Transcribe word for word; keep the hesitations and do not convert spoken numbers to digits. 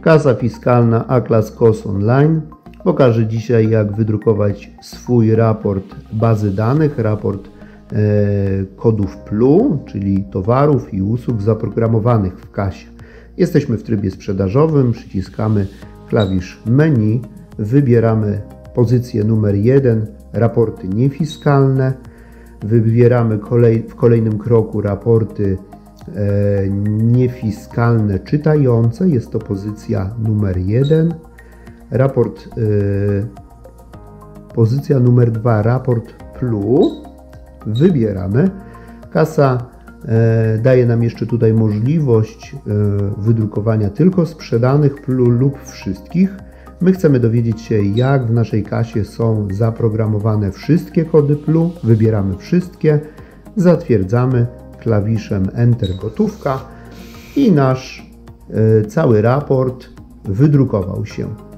Kasa fiskalna A-Class K O S Online. Pokażę dzisiaj, jak wydrukować swój raport bazy danych, raport e, kodów P L U, czyli towarów i usług zaprogramowanych w kasie. Jesteśmy w trybie sprzedażowym, przyciskamy klawisz menu, wybieramy pozycję numer jeden, raporty niefiskalne, wybieramy kolej, w kolejnym kroku raporty e, niefiskalne czytające, jest to pozycja numer jeden. Raport, yy, pozycja numer dwa, raport P L U, wybieramy. Kasa yy, daje nam jeszcze tutaj możliwość yy, wydrukowania tylko sprzedanych P L U lub wszystkich. My chcemy dowiedzieć się, jak w naszej kasie są zaprogramowane wszystkie kody P L U. Wybieramy wszystkie, zatwierdzamy klawiszem Enter gotówka i nasz yy, cały raport wydrukował się.